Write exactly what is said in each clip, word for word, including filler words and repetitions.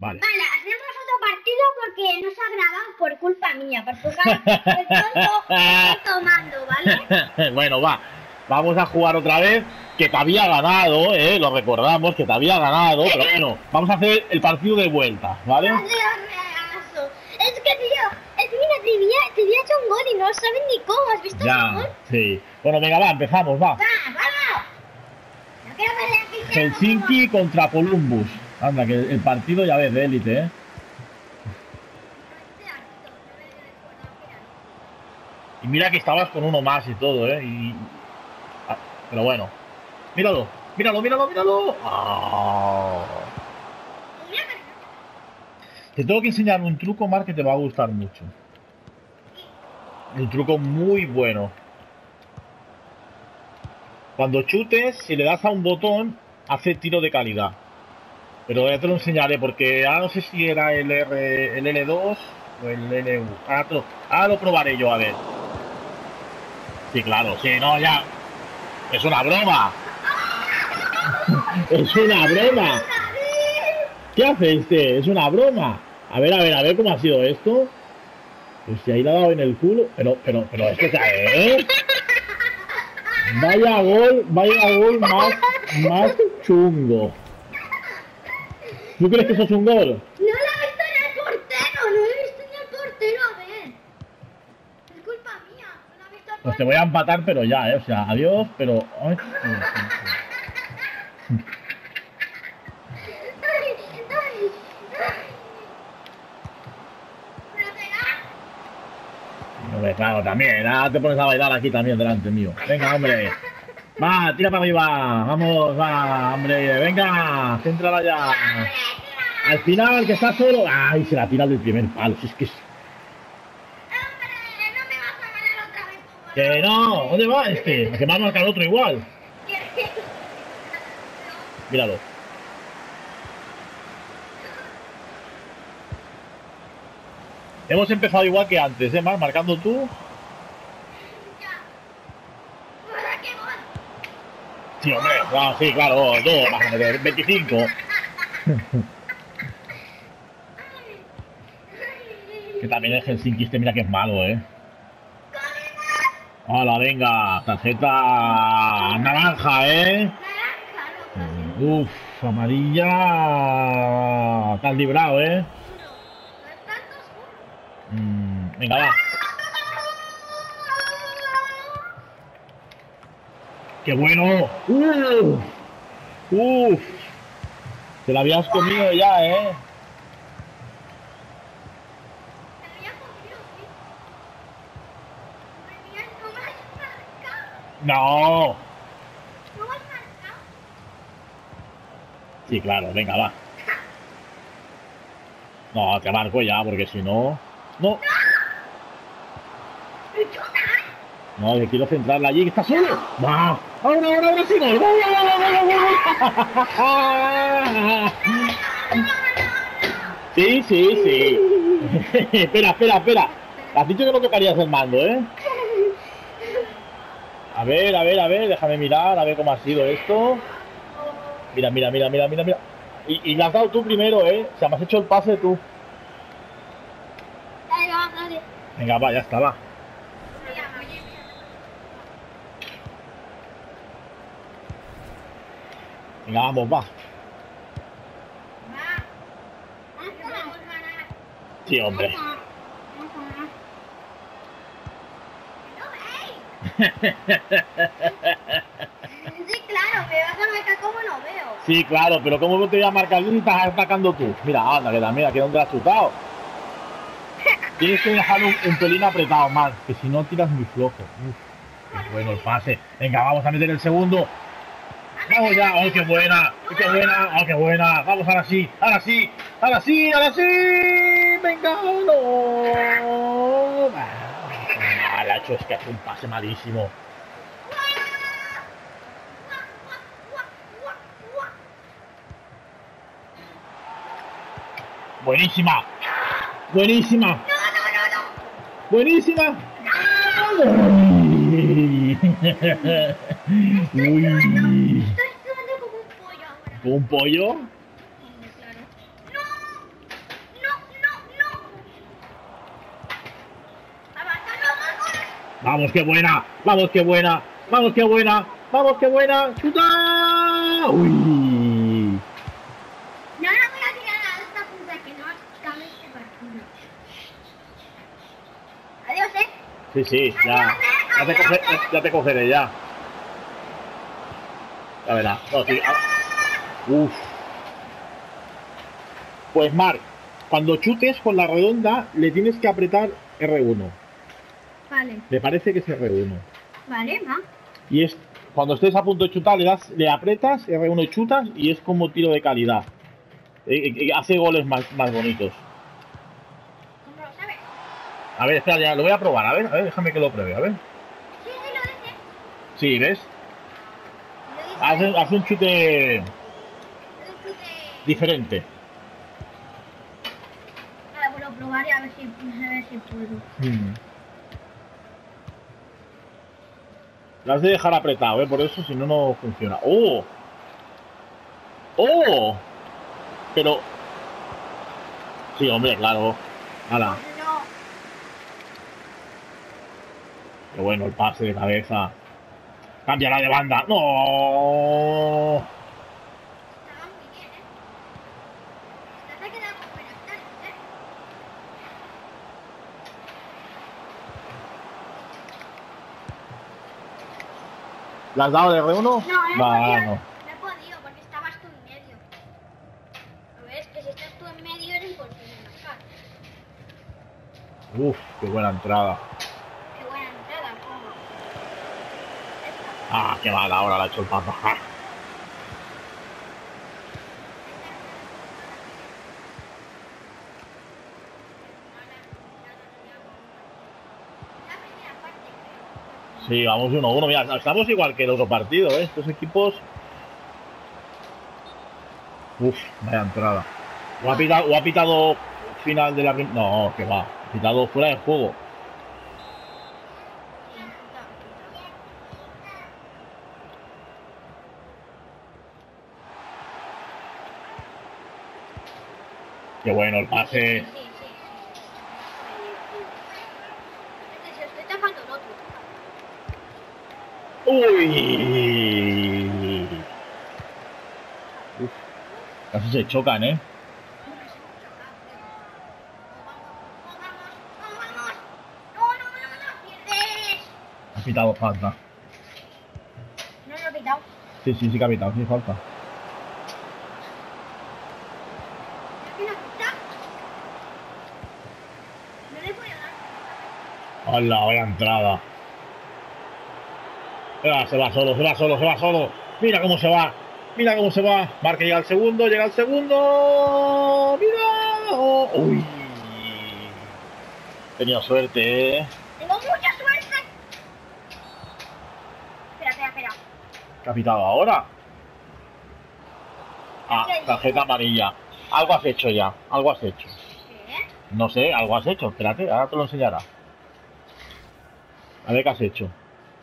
Vale. Vale, hacemos otro partido porque no se ha grabado por culpa mía, por culpa del tonto estoy tomando, ¿vale? Bueno, va. Vamos a jugar otra vez. Que te había ganado, eh. Lo recordamos, que te había ganado. Pero bueno, vamos a hacer el partido de vuelta, ¿vale? No seas reazo. Es que, tío, es que mira, te había, te había hecho un gol y no sabes ni cómo. ¿Has visto Ya, el gol? sí. Bueno, venga, va, empezamos, va. Va, vamos. No quiero ver el Cristiano Helsinki contra Columbus. Anda, que el partido ya ves de élite, ¿eh? Y mira que estabas con uno más y todo, ¿eh? Y... Ah, pero bueno. Míralo, míralo, míralo, míralo. Oh. Te tengo que enseñar un truco, Mar, que te va a gustar mucho. Un truco muy bueno. Cuando chutes, si le das a un botón, hace tiro de calidad. Pero ya te lo enseñaré, porque ahora no sé si era el, R, el L dos o el L U. Ahora, te lo, ahora lo probaré yo, a ver. Sí, claro, sí, no, ya. Es una broma. Es una broma. ¿Qué hace este? Es una broma. A ver, a ver, a ver cómo ha sido esto. Pues si ahí le ha dado en el culo. Pero, pero, pero, es que, ¿eh? Vaya gol, vaya gol más, más chungo. ¿Tú crees que eso es un gol? No lo he visto en el portero, no lo he visto en el portero, a ver. Es culpa mía, no lo he visto en el Pues te voy a empatar, pero ya, ¿eh? O sea, adiós, pero... Ay, hombre, claro, también. Ahora te pones a bailar aquí también delante mío. Venga, hombre. Va, tira para arriba. Vamos, va, hombre. Venga, céntrala ya. Al final, que está solo. Ay, se la tira del primer palo. Si es que es... Que no, ¿dónde va este? Que va a marcar otro igual. Míralo. Hemos empezado igual que antes, ¿eh, Mar? Marcando tú. Sí, hombre, no, sí, claro, dos, más de veinticinco. Que también el Helsinki este, mira que es malo, ¿eh? Hola, venga, tarjeta naranja, ¿eh? Uf, amarilla. Te has librado, ¿eh? Mm, venga, va. ¡Qué bueno! ¡Uf! ¡Uf! Te la habías comido ya, ¿eh? ¡No! Sí, claro, venga, va. No, te marco ya, porque si no... ¡No! No, que quiero centrarla allí, que está solo. ¡Va! ¡Ahora, ahora, ahora sí! ¡Gol! ¡Gol, gol, gol, gol! Sí, sí, sí. Espera, espera, espera. Has dicho que no tocarías el mando, ¿eh? A ver, a ver, a ver, déjame mirar, a ver cómo ha sido esto. Mira, mira, mira, mira, mira, mira. Y, y le has dado tú primero, ¿eh? O sea, me has hecho el pase tú. Venga, va, ya está, va. Venga, vamos, va. Sí, hombre. Sí, claro, me vas a marcar como no veo. Sí, claro, pero ¿cómo no te voy a marcar si estás atacando tú? Mira, anda, que también, aquí donde has chutado. Tienes que dejarlo un, un pelín apretado más, que si no tiras muy flojo. Uf, qué bueno el pase. Venga, vamos a meter el segundo. Vamos ya, ¡oh, qué buena! ¡Oh, qué buena! ¡Oh, qué buena! Vamos, ahora sí, ahora sí, ahora sí, ahora sí. Venga, no. Ah, la ha hecho, es que ha hecho un pase malísimo. Buenísima. Buenísima. No, no, no, no. Buenísima. Uy. Uy. Estoy sudando como un pollo ahora. ¿Un pollo? Sí, claro. ¡No! Vamos, qué buena. Vamos, qué buena. Vamos, qué buena. Vamos, qué buena. ¡Chuta! Uy. No la voy a tirar a esta punta que no acabe este partido. Adiós, eh. Sí, sí, ya. Adiós, eh. Ya te, Adiós, coge- eh. ya te cogeré, ya. Ya verás. No, sí. ah. Uf. Pues Marc, cuando chutes con la redonda, le tienes que apretar R uno. Vale, Me parece que es R uno. vale, va. Y es cuando estés a punto de chutar, le das, le apretas R uno y chutas y es como tiro de calidad. Eh, eh, eh, hace goles más, más bonitos. ¿Cómo lo sabes? A ver, espera, ya lo voy a probar. A ver, a ver, déjame que lo pruebe, a ver. Sí, sí, lo dice. Sí, ¿ves? Lo dice. Hace, hace un chute Lo dice. diferente. Ahora vuelvo a probar y a ver si, a ver si puedo. Mm. Lo has de dejar apretado, ¿eh? Por eso, si no, no funciona. ¡Oh! ¡Oh! Pero... Sí, hombre, claro. Hala. No. Qué bueno el pase de cabeza. Cambia la de banda. ¡No! Estaba muy bien, ¿eh? Te has quedado con buenas tardes, ¿eh? ¿Le has dado de R uno? No, eh, Va, porque no. no he podido porque estabas tú en medio. ¿Lo ves? Que si estás tú en medio es imposible marcar. Uf, qué buena entrada. Qué buena entrada, ¿cómo? Esta. Ah, qué mala ahora la ha hecho el papa. Ja. La primera parte, creo. Sí, vamos uno a uno. Mira, estamos igual que el otro partido, ¿eh? Estos equipos... Uf, vaya entrada. O ha pitado, o ha pitado final de la... prim- No, que va. Ha pitado fuera de juego. Sí, puta, puta. Qué bueno el Sí, pase. sí, sí, sí. Es que se estoy tapando el otro. Uy. Uf, casi se chocan, ¿eh? Nunca se me choca, tío. No, vamos, no, vamos, no, vamos. No, no, no, no, pierdes. Ha pitado falta. No lo he quitado. Sí, sí, sí que ha pitado, sí, falta. ¿No le quita? No le voy a dar. ¡Hala, vaya entrada! Ah, se va solo, se va solo, se va solo. Mira cómo se va. Mira cómo se va. Marca llega al segundo, llega al segundo. ¡Mira! Oh, ¡uy! Tenía suerte, ¿eh? Tengo mucha suerte. Espera, espera, espera. ¿Qué ha pitado ahora? Ah, tarjeta amarilla. Algo has hecho ya, algo has hecho. ¿Qué? No sé, algo has hecho. Espérate, ahora te lo enseñará. A ver qué has hecho.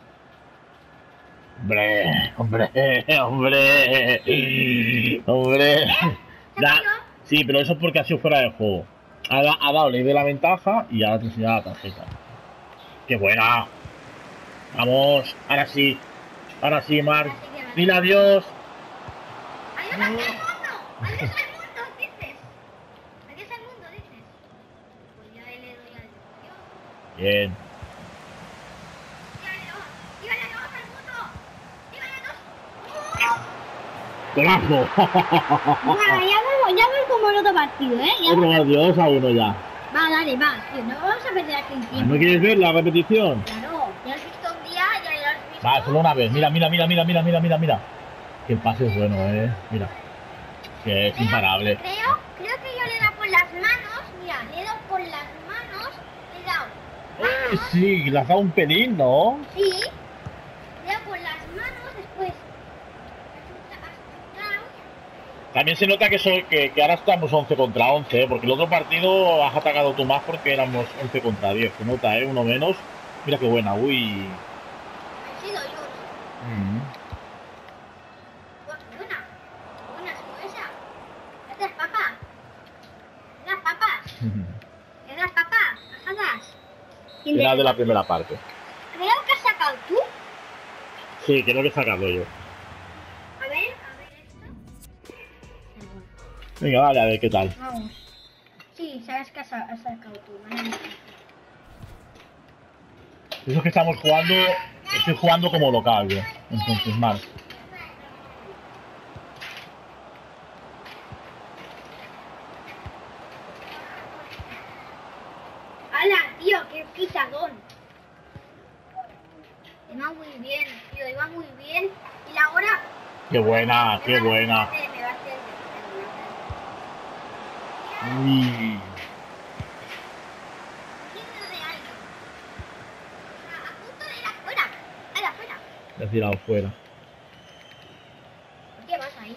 Hombre, hombre, hombre, hombre. Da- sí, pero eso es porque ha sido fuera de juego. Ha, da- ha dado ley de la ventaja y ahora te enseña la tarjeta. ¡Qué buena! Vamos, ahora sí. Ahora sí, Marc. Dile adiós. Adiós al mundo. Adiós al mundo, dices. Adiós al mundo, dices. Pues ya le doy al adiós. Bien. Dígale adiós. Dígale adiós al mundo. Dígale adiós. ¡Golazo! Bueno, ya vemos, ya vemos como el otro partido, ¿eh? Ya Otro adiós a uno ya. va, dale, va, tío. No vamos a perder aquí el tiempo. ¿No quieres ver la repetición? Claro, ya has visto un día, ya lo has visto. Va, solo una vez. Mira, mira, mira, mira, mira, mira, mira, mira. Que el pase es bueno, eh. Mira. Que es Creo- imparable. Creo, creo que yo le he dado por las manos. Mira, le he dado por las manos. Le he dado. Eh, Manos, sí, le has dado un pelín, ¿no? sí. Le he dado por las manos después. Has chutado. También se nota que, soy, que, que ahora estamos once contra once, ¿eh? Porque el otro partido has atacado tú más porque éramos once contra diez. Se nota, ¿eh? Uno menos. Mira qué buena, uy. Ha sido yo. Mm. Buena. Buena, es esa. Estas papas. Estas papas. Estas papas. Bajadas. Final de la primera parte. Sí, creo que he sacado yo. A ver, a ver esto. Venga, vale, a ver qué tal. Vamos. Sí, sabes que has, has sacado tú, ¿vale? Eso es que estamos jugando, estoy jugando como local yo. Entonces, mal. ¡Hala, tío! ¡Qué pitadón! Iba muy bien, tío, iba muy bien. Y la hora... Qué buena, qué buena. Me va a hacer... Uy. Le he tirado fuera. ¿Por qué vas ahí?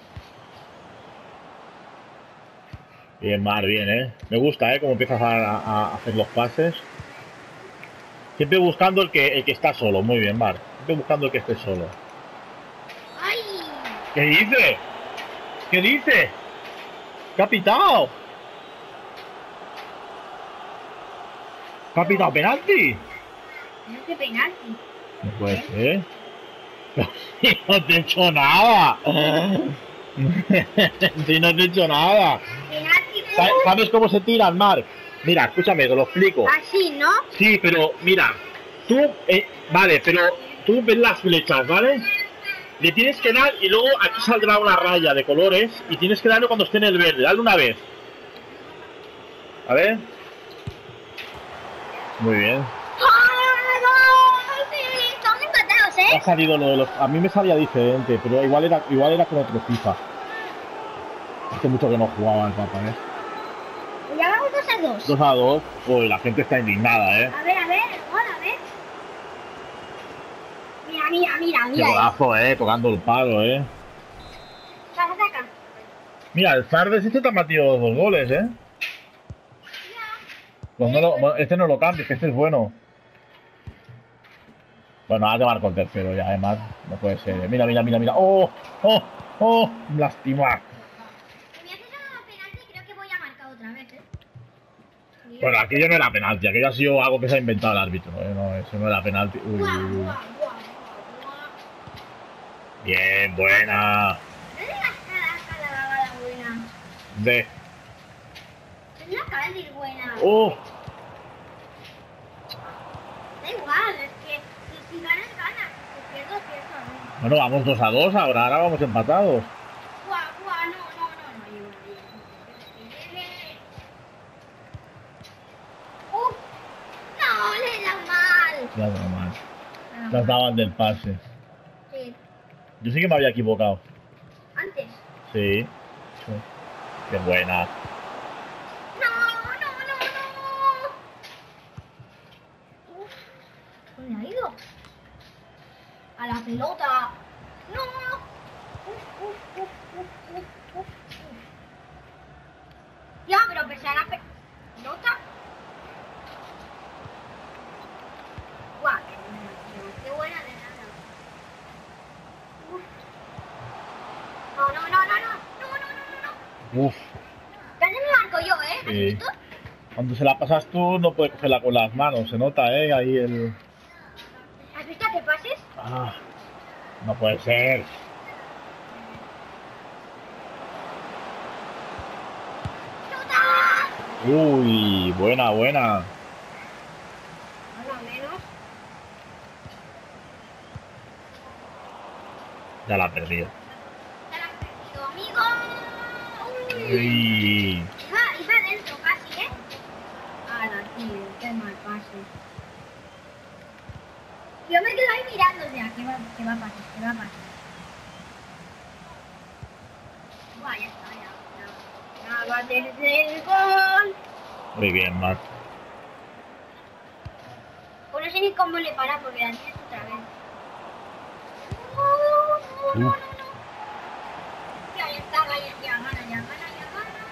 Bien, Mar, bien, ¿eh? Me gusta, ¿eh? Cómo empiezas a, a- a hacer los pases. Siempre buscando el que, el que está solo. Muy bien, Mar. Siempre buscando el que esté solo. ¡Ay! ¿Qué dice? ¿Qué dice? ¿Qué ha pitado? ¿Qué ha pitado penalti? No es de penalti. No puede ser. Si no te he hecho nada. Si no te he hecho nada. Penalti. Sa- ¿Sabes cómo se tiran, Marc? Mira, escúchame, te lo explico. Así, ¿no? Sí, pero mira, tú, eh, vale, pero tú ves las flechas, ¿vale? Le tienes que dar y luego aquí saldrá una raya de colores y tienes que darle cuando esté en el verde. Dale una vez. A ver. Muy bien. Sí, estamos empatados, ¿eh? Ha salido lo de los... A mí me salía diferente, pero igual era, igual era con otro FIFA. Hace mucho que no jugaba al Papa, ¿eh? Ya vamos dos a dos. dos a dos. Uy, la gente está indignada, ¿eh? A ver, a ver, el gol, a ver. Mira, mira, mira, Qué mira. golazo, ¿eh? Tocando el palo, ¿eh? Saca, saca. Mira, el Sardes este te ha metido dos goles, ¿eh? Pues no lo- bueno, este no lo cambies, que este es bueno. Bueno, ahora te marco el tercero ya, además. No puede ser. Mira, mira, mira, mira. ¡Oh! ¡Oh! ¡Oh! Lástima. Si me haces una penalti, creo que voy a marcar otra vez, ¿eh? Bueno, aquello no era penalti, aquello ha sido algo que se ha inventado el árbitro, ¿eh? No, eso no era penalti. Uy, Buah, uy, uy. buah, buah, buah, buah. Bien, buena. ¿Dónde está la cara la buena? De. Es la cara de buena. ¡Oh! Da igual, es que si, si ganas, ganas. Si pierdo, pierdo. ¿No? Bueno, vamos dos a dos ahora, ahora vamos empatados. Buah, buah, no, no, no, no. Yo, yo, yo. ¡Uf! ¡No, le da mal! Ya no mal. Las daban del pase. Sí, Yo sí que me había equivocado. antes. Sí. Sí. Qué buena. ¡No, no, no, no! ¡Uf! ¿Dónde ha ido? A la pelota. ¡No! ¡Uf, uf, uf, uf, uf, uf, uf! Ya, pero pese a la pe- pelota. ¡Guau! ¡Qué buena, tío! ¡Qué buena de nada! ¡Uf! No, no, no, no, no, no, no, no, no. Uf. Casi me marco yo, ¿eh? ¿Has Sí. visto? Cuando se la pasas tú no puedes cogerla con las manos, se nota, ¿eh? Ahí el... ¿Has visto que pases? Ah, no puede ser. ¡Chuta! Uy, buena, buena. Más o menos. Ya la ha perdido. Ya la has perdido, amigo. Uy. Uy. Iba, iba dentro casi, ¿eh? Ala, tío, qué mal pase. Yo me quedo ahí mirando ya, que va, que va a pasar, que va a pasar. Buah, ya está, ya, ya. Ya va a tener el gol. Muy bien, Marc. Pues no sé ni cómo le para porque la tienes otra vez. No, no, no, no, Uf. no. Ya, ya está, ya, ya gana, ya gana, ya gana.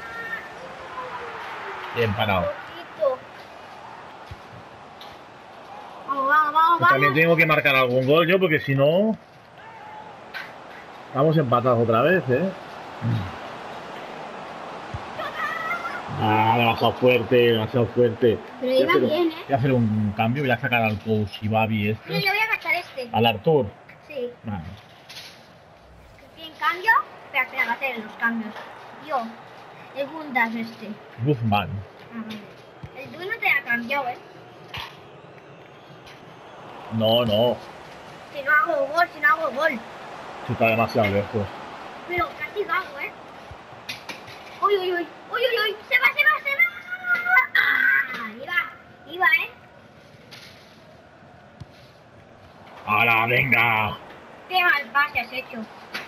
Bien parado. Poquito. Vamos, vamos, vamos, Pues también vamos. tengo que marcar algún gol yo, porque si no... Estamos empatados otra vez, ¿eh? Ah, demasiado fuerte, demasiado fuerte. Pero Voy a iba hacer un- bien, ¿eh? Voy a hacer un cambio, voy a sacar al Kouchibabi Yo, este. yo voy a gastar este. Al Artur. Sí. Sí. Vale. ¿Quién cambio? Espera, espera, va a hacer los cambios. Yo. El Gundas este. Guzmán. Ah, vale. El tuyo no te ha cambiado, ¿eh? No, no. Si no hago gol, si no hago gol. Si está demasiado lejos. Pero casi lo hago, ¿eh? Uy, uy, uy. Uy, uy, uy. Se va, se va, se va. Ah, iba. Iba, ¿eh? ¡Hala, venga! Qué mal pase has hecho.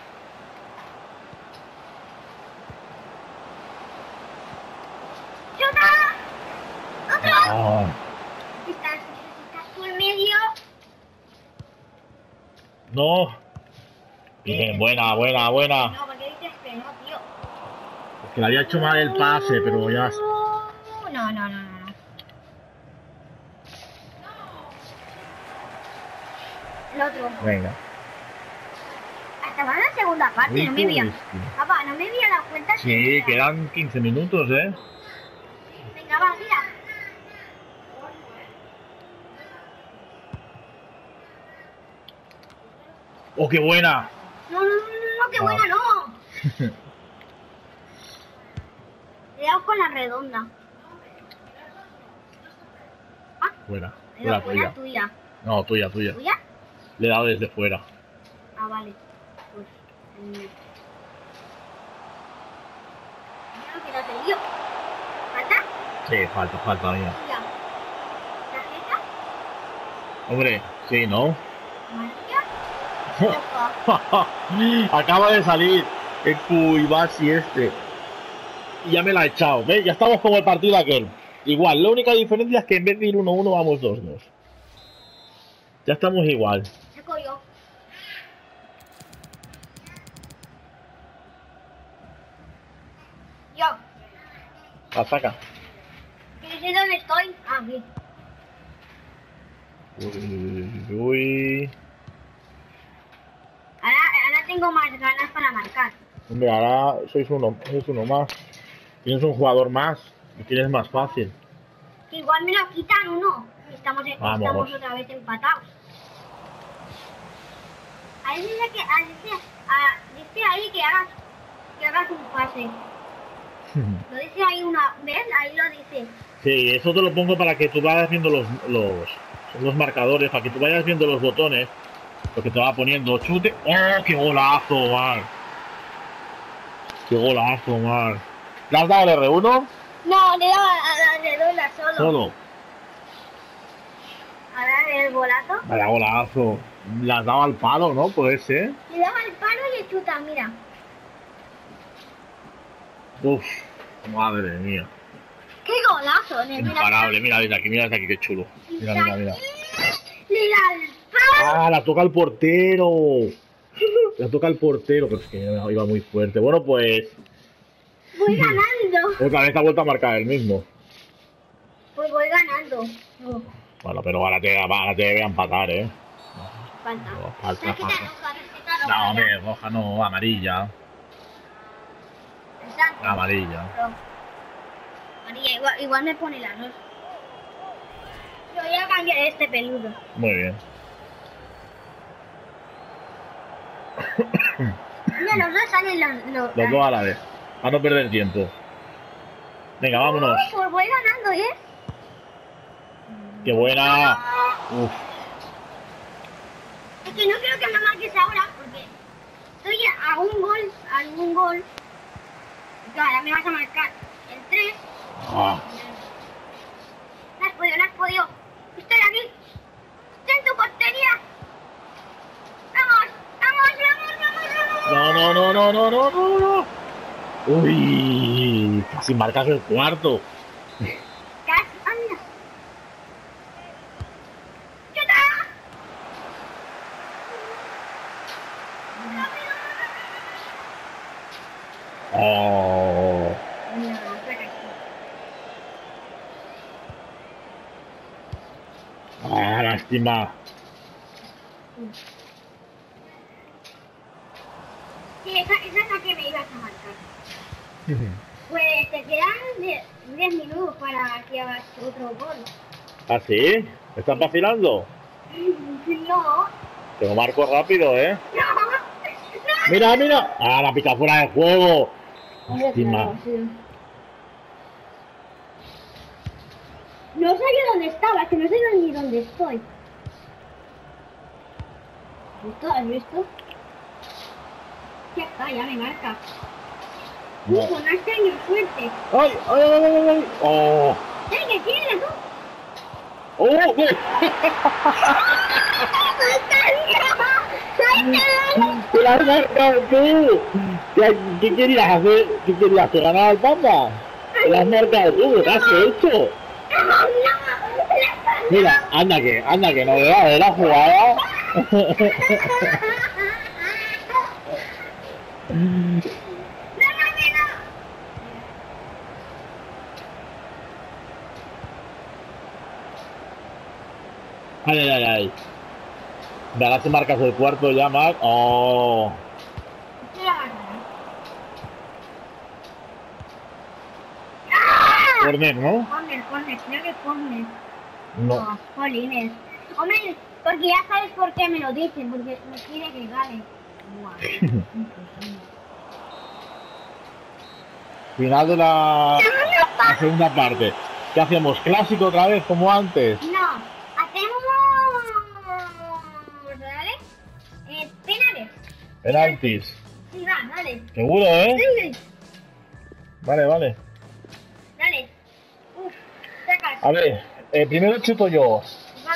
¡Chuta! ¡Otro! Ah, Estás, estás por medio. no. Bien, buena, buena, buena. No, porque dices que no, tío. Es que le había hecho mal el pase, pero ya... No, no, no, no, no. El otro. Venga. Hasta va la segunda parte, Uy, no me había. pues, sí. Papá, no me había dado cuenta. Sí, que- quedan quince minutos, ¿eh? Venga, va, mira. ¡Oh, qué buena! No, no, no, no, no, qué Ah. buena, no. Le he dado con la redonda. Ah, Fuera. le he dado Fuera con la tuya. tuya. No, tuya, tuya. ¿Tuya? Le he dado desde fuera. Ah, vale. Pues. Mm. Yo no quiero hacer yo. ¿Falta? Sí, falta, falta, mira. Tuya. ¿Tarjeta? Hombre, sí, ¿no? ¿Amarilla? Roja. Acaba de salir el Cuibasi este. Y ya me la ha echado. ¿Ves? Ya estamos como el partido aquel. Igual, la única diferencia es que en vez de ir uno uno vamos dos dos. Ya estamos igual. Saco yo. Yo. La saca. ¿Quieres saber dónde estoy? Ah, aquí. Uy, uy. Ahora, ahora tengo más ganas para marcar. Hombre, ahora sois uno, sois uno más. Tienes un jugador más. Y tienes más fácil. Que igual me lo quitan uno. Estamos, Vamos. estamos otra vez empatados. Ahí dice que ahí dice, ah, dice ahí que hagas, que hagas un pase. Lo dice ahí una vez, ahí lo dice. Sí, eso te lo pongo para que tú vayas viendo los, los, los marcadores, para que tú vayas viendo los botones, lo que te va poniendo. Chute. ¡Oh, qué golazo, Mar! ¡Qué golazo, Mar! ¿Le has dado el R uno? No, le daba a la redonda solo. Solo. Ahora el golazo. Vaya golazo. Le has dado al palo, ¿no? Puede ser. Le daba el palo y el chuta, mira. Uf, madre mía. ¡Qué golazo! Ne, mira. Imparable. Mira desde aquí, mira desde aquí, qué chulo. Mira, mira, mira. Le da el palo. ¡Ah, la toca el portero! La toca el portero, pero es que iba muy fuerte. Bueno, pues... Voy ganando. Otra vez ha vuelto a marcar el mismo. Pues voy ganando. No, Bueno, pero ahora te, ahora te voy a empatar, ¿eh? falta. No, falta, Tarjeta falta. roja, tarjeta roja. No, hombre, roja no, amarilla. Exacto. Amarilla. Roja. María, igual, igual me pone las dos. Yo voy a cambiar este peludo. Muy bien. Mira, los dos salen los... los Los dos a la vez. A no perder tiempo. Venga, vámonos. Oh, pues voy ganando, ¿eh? ¡Qué buena! Uf. Es que no quiero que me marques ahora porque estoy a un gol, a un gol. Y claro, ahora me vas a marcar el tres. Ah. No has podido, no has podido. Estoy aquí. Estoy en tu portería. Vamos, vamos, vamos, vamos, vamos. No, no, no, no, no, no, no, no. Uy, casi marcas el cuarto. Casi, anda. ¡Chuta! Oh. No, espera. Ah, lástima. Sí, esa, esa es la que me ibas a marcar. Pues te quedan diez minutos para que hagas otro gol. ¿Ah, sí? ¿Me estás vacilando? No, Pero marco rápido, ¿eh? No, no. Mira, mira. Ah, la pica fuera de juego. Lástima. No sabía dónde estaba, es que no sé ni dónde estoy. ¿Esto? ¿Has visto? Ya está, ya me marca. No. Uh, con este año fuerte. ¡Ay, ay, ay, ay, ay! ¡Oh! ¡Eh, que tienes tú! ¡Oh! ¡Qué! ¡Te la has marcado tú! ¿Qué, qué querías hacer? ¿Qué querías? ¿Que ganara el Panda? ¡Te la has marcado tú! ¿Qué has hecho? Mira, anda que, anda que no veas de la jugada. Ay, ay, ay, ay. Ahora se marcas el cuarto ya, Marc. Oh. Corner, ¿no? Corner, corner, creo que corner. No. No, jolines. Hombre, porque ya sabes por qué me lo dicen, porque me quiere que gane. Buah. Final de la, la segunda parte. ¿Qué hacemos? ¿Clásico otra vez como antes? No, hacemos... ¿Vale? Eh, penales. Penaltis. Sí, va, dale. Seguro, ¿eh? Dale, Vale, vale. dale. Uf, sacas. A ver, eh, primero chuto yo. Va.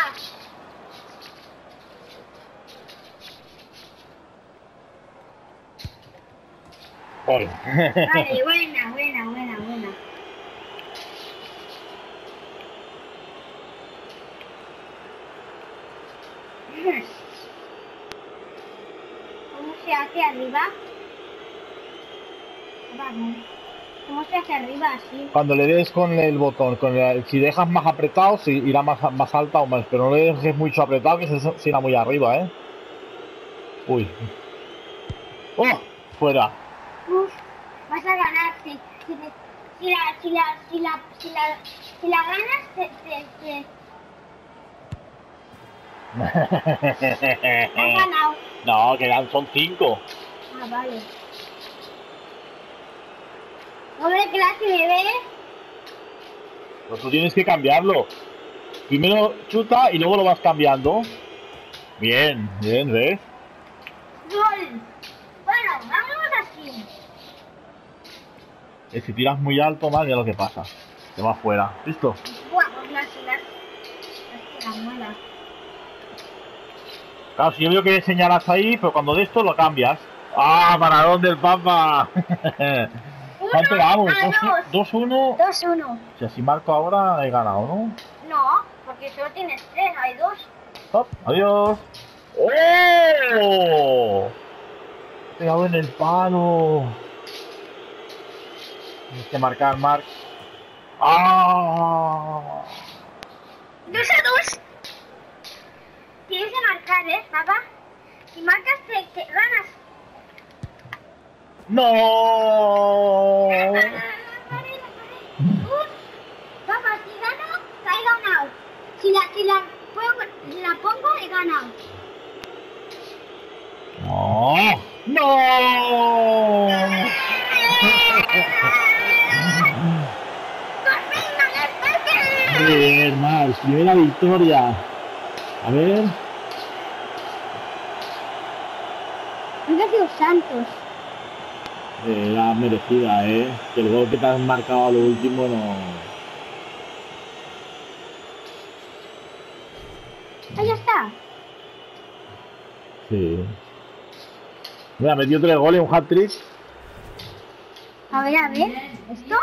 Gol. Vale, buena, buena, buena, buena. ¿Cómo se hace arriba? Vamos. ¿Cómo se hace arriba así? Cuando le des con el botón, con el- si dejas más apretado, si irá más, más alta o más, pero no le dejes mucho apretado, que se, se irá muy arriba, ¿eh? Uy. ¡Oh! Fuera. Uf, vas a ganar. Si, si, te- si, la, si, la, si, la, si, la, si la ganas, te, te, te... has ganado. No, quedan, son cinco. Ah, vale. Doble clase, bebé. Pues tú tienes que cambiarlo. Primero chuta y luego lo vas cambiando. Bien, bien, ¿ves? Gol. Bueno, vámonos así. Eh, Si tiras muy alto, más ya lo que pasa. Te vas fuera. ¿Listo? Buah, pues las, las, las, las malas. Claro, si yo veo que señalas ahí, pero cuando de esto lo cambias. ¡Ah, paradón del Papa! ¿Cuánto vamos? a dos. dos uno. dos uno. Si así marco ahora, he ganado, ¿no? No, porque solo tienes tres, hay dos. Stop. Adiós. ¡Oh! Pegado en el palo. Tienes que marcar, Marc. ¡Ah! dos a dos. Tienes que marcar, ¿eh, papá? Si marcas, te, te ganas. ¡No! Uf, papá, si gano, he ganado. Si la, si la, pongo, si la pongo, he ganado. ¡No! ¡No! Muy bien, Marc. Primera victoria. A ver. Han sido Santos. Era merecida, ¿eh? Que el gol que te has marcado a lo último no... Ah, ya está. Sí. Mira, metió tres goles, un hat-trick. A ver, a ver. ¿Esto?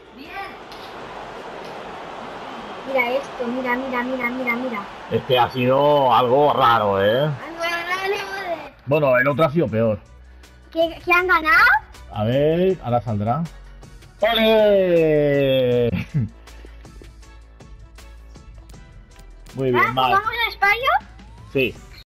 Mira esto, mira, mira, mira, mira, mira. Este ha sido algo raro, ¿eh? ¿Qué, Bueno, el otro ha sido peor. qué han ganado? A ver, ahora saldrá. ¡Ole! Muy bien, ¿Ah, Marc. ¿Vamos a España? Sí.